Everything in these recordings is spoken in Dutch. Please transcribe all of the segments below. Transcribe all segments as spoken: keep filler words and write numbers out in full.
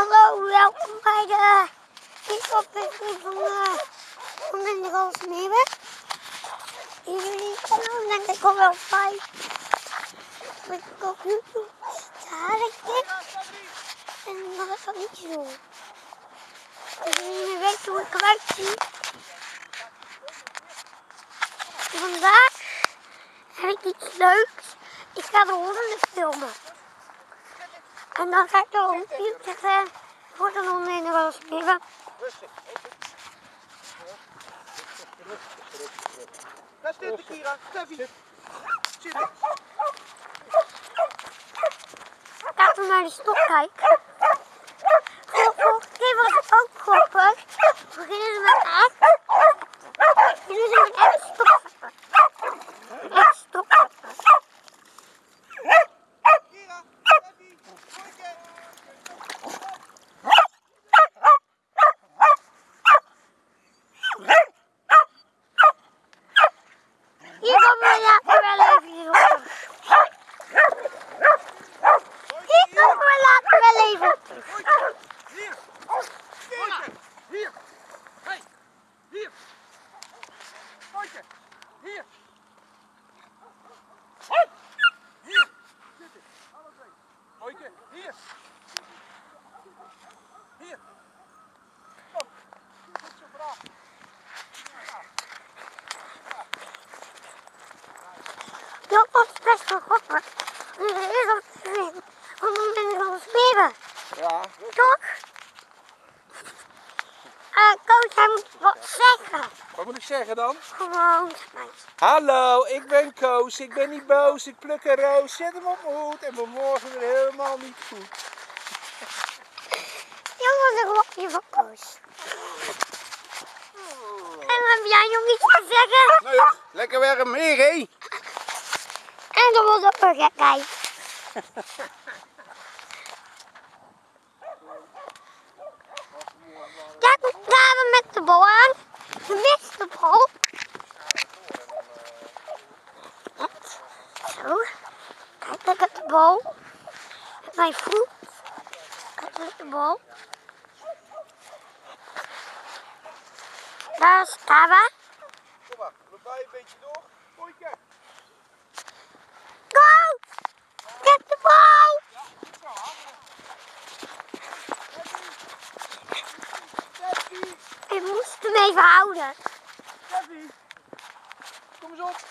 Hallo, welkom bij de eerste aflevering van de van de Roze Meeuwen. In jullie kanaal denk ik al wel vijf. Dat ik op YouTube sta, denk ik. En dat is ook niet zo. Als je niet meer weet hoe ik eruit zie. Vandaag heb ik iets leuks. Ik ga de honden filmen. En dan ga ik de hond zeggen voor de honden in de Roze Meeuwen. Daar zit de Kira, Steffi. Zitten. Laten we naar de stok kijken. Vorige keer was het ook grappig. We beginnen met echt. En nu zijn we echt stokzakken. Echt stokzakken. Kira, Steffi, Boyke. Hier komen we later wel even op. Hier komen we later wel even op. Boyke, hier. Boyke, hier. Hey, hier. Boyke, hier. Hier. Zitten. Alle twee. Boyke, hier. Hier. Kom. Goed zo braaf. Dat was best wel grappig. Nu is het op de ring. Want dan ben ik al smeren. Ja. Toch? Uh, Koos, hij moet wat zeggen. Wat moet ik zeggen dan? Gewoon, zeg maar. Hallo, ik ben Koos. Ik ben niet boos. Ik pluk een roos, zet hem op mijn hoed en vanmorgen weer helemaal niet goed. Jongens, een rokje van Koos. En heb jij nog iets te zeggen? Nee, lekker weer meer, hé. En dan wordt ook weer gekheid. Kijk, we gaan met de bal aan. Je mist de bal. Zo. Kijk, ik heb de bal. Met mijn voet. Kijk, met de bal. Daar is Kava. Kom maar, we blijven een beetje door. Boyke. Go! Ik heb de bal! Steffi, Ik moest hem even houden. Steffi. Kom eens op.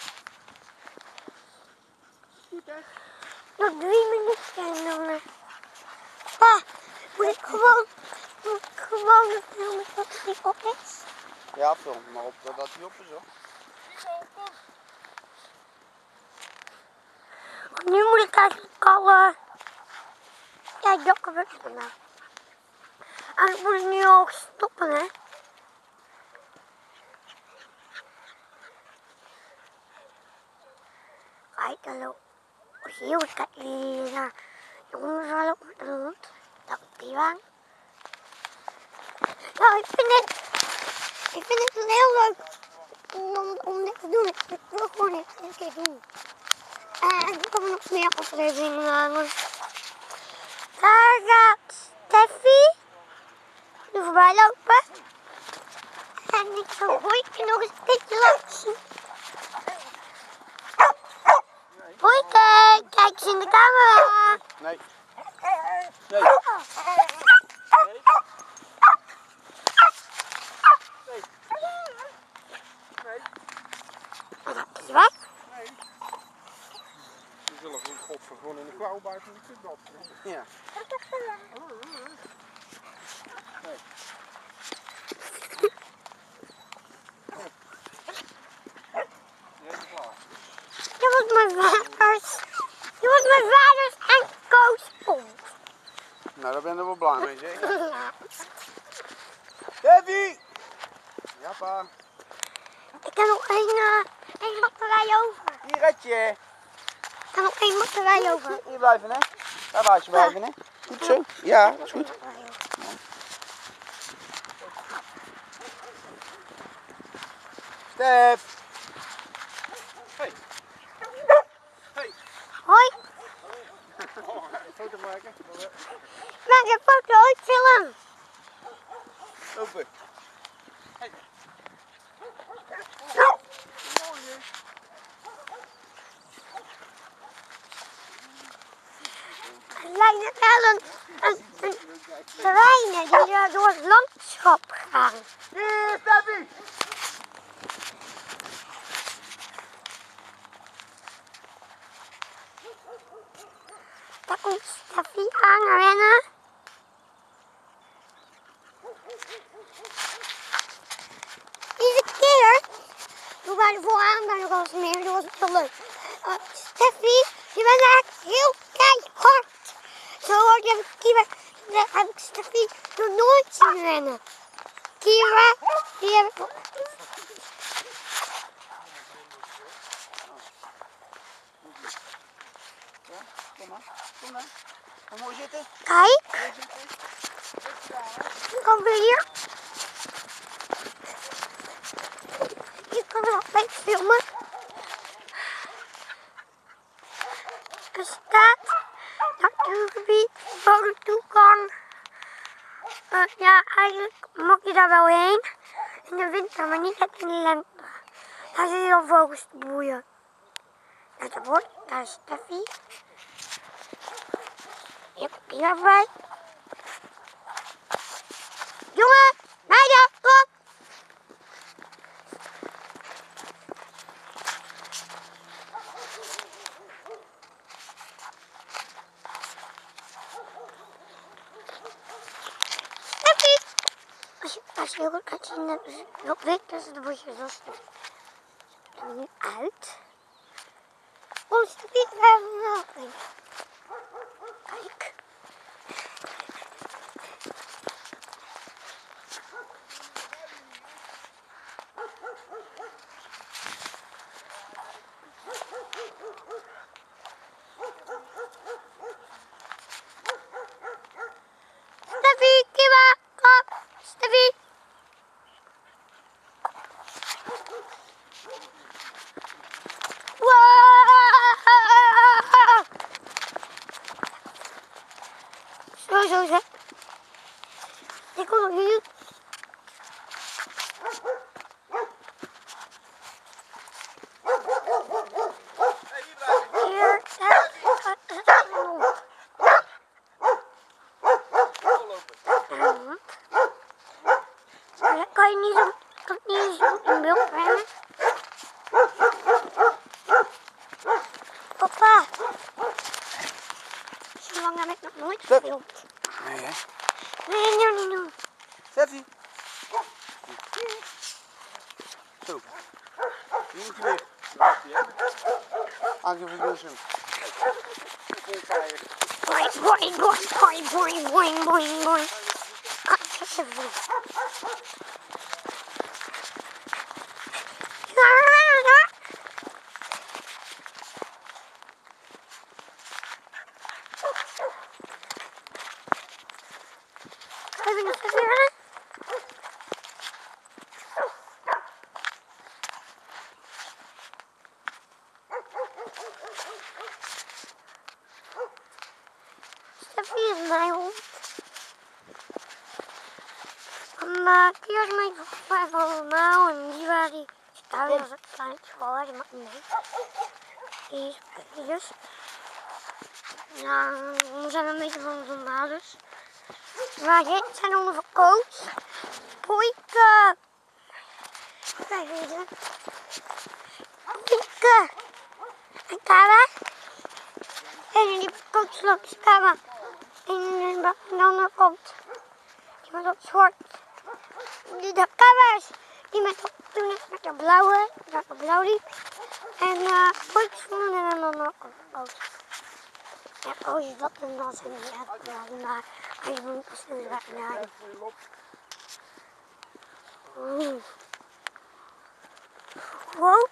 Goed, hè? Nog drie minuten en dan... Uh, ah, moet ik gewoon... Moet ik gewoon een filmen dat het niet op is? Ja, film maar op dat hij op is, hoor. Want nu moet ik eigenlijk al... Uh, ja, jokken we het nou. Eigenlijk moet ik nu al stoppen, hè. Kijk, dan loop ik heel kijk hier naar jongens wel op met de hond. Dat is die aan. Nou, ik vind het... Ik vind het heel leuk om, om dit te doen. Ik wil gewoon dit een keer doen. En er komen nog meer afleveringen aan. Daar gaat Steffi nu voorbij lopen. En ik zal Boyke nog eens een beetje laten zien. Boyke, kijk eens in de camera. Nee. Nee. Nee. Nee. En dan is hij weg. Nee. Die zullen voor godver gewoon in de klauw buiten de kutbad. Ja. Nee. Je wordt mijn vaders. Je wordt mijn vaders en Koos vond. Nou, daar ben je wel blij mee, zeker? Steffi! Ja, pa. Ik heb nog één, uh, één batterij over. Hier, ratje. Ik heb nog één batterij over. Hier blijven, hè? Daar laat je blijven, hè? Goed zo? Ja, is goed. Stef! Hey! Hey! Hoi. Oh, een foto maken. Maak een foto. ooit film. Lopen. Hey. Nou. Mooi hè. Het lijkt net wel een, een, een treinen die er door het landschap gaan. Hier, Steffi! Daar komt Steffi aan rennen. Deze keer, toen wij er vooraan bij de Roosmeer, dat was het heel leuk. Uh, Steffi, je bent echt heel keihard. Zo hoorde je Kira, heb ik Steffi nog nooit zien rennen. Kira, die heb ik... Ja, kom maar, kom maar. Ga mooi zitten. Kijk, Mooi zitten. kom weer hier. Je kan er ook mee filmen. Er staat natuurgebied waar je toe kan. Uh, ja, eigenlijk mag je daar wel heen. In de winter, maar niet echt in de lente. Daar zit heel vogels te broeien. En dat wordt, daar is Steffi. Je hebt hier bij. Jongen, meiden, kom! Steffi! Als je, als je heel goed kan zien, dan is het nog wit, dus dan word je zo stuk. Er nu uit. Oh, Steffi, daar hebben we nog een. Kijk. Steffi, Kira, kom! Steffi! Wow! Zo, zo, zo. Ik kom nog hier. Hier, daar. Ja, kan je niet zo, kan ik niet zo in beeld brengen? Papa. Zo lang heb ik nog nooit gefilmd. Nee hè? Nee, nee, nee, nee. Steffi! Zo. Nu moet je weg. Aangeven voor Wilson. Boing, boing, boing, boing, boing, boing, boing, boing. Ah, dat is even. Even nog even rennen. Steffi is mijn hond. Maar die was mijn vijf allemaal en die waar die thuis was een kleintje voor, die mag niet mee. Die is bij dus. Ja, we zijn een beetje van onze ouders. Maar dit zijn honden van Koos. Boeike. Kijk eens. Boeike. En Kara. En die Koos loopt Kara. En aan de andere kant. Die met dat zwart. Die de Kara's. Die met dat met de blauwe. Dat de blauw liep. En uh, Boeike vonden en aan de andere kant Koos. Ja, Koos is dat en dat en die had ik wel naar. Hij moet er snel weg naar. Oeh. Wow.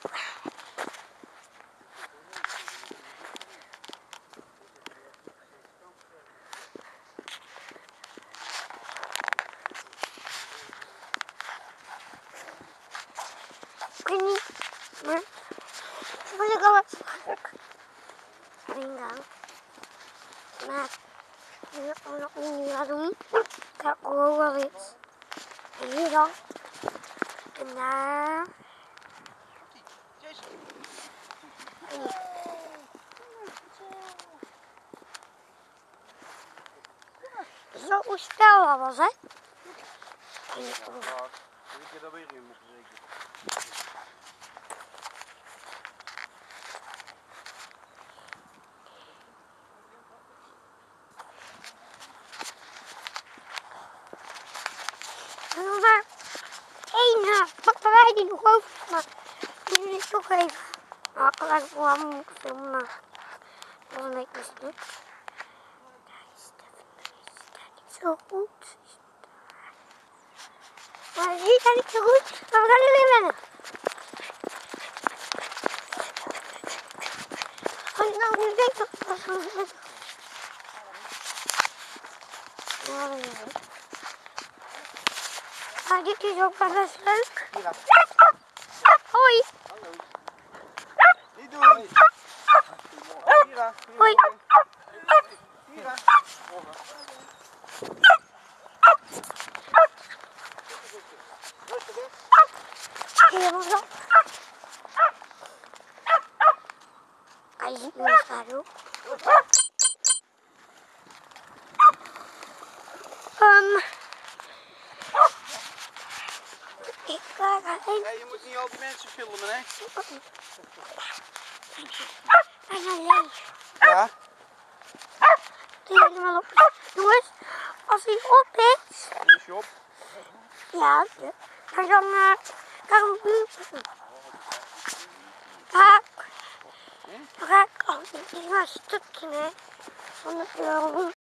Ik weet niet, maar wil ik al wat leuk. Ringo. Maar ik wil ook nog niet wat doen. Daar ook wel iets. En hier dan. En daar. En hier. Zo hoe snel dat was, hè? En hier ook. Ik heb er weer in moeten zeker. En dan maar één uh, batterij die nog over is, maar die wil ik toch even. Nou, gelijk voor hem moet ik filmen, maar dat was een beetje stuk. Daar is de is daar niet zo goed. Maar die is daar niet zo goed, maar we gaan er weer rennen. Als je nou nu denkt dat het was zo goed. Ja, dat is het. Maar dit is ook wel best leuk. Hoi. Hallo. Niet doen. Mira. Hoi. Mira. Helemaal zo. Hij ziet me eens daar ook. Um, ik ga heen. Hey, je moet niet al die mensen filmen, hè? Bijna leeg. Ja. Die helemaal op. Jongens, als hij op is. Is je op? Ja, dan dan uh, kan ik hem ga ik, dan ga ik, oh, dit is maar een stukje, hè, van de euro.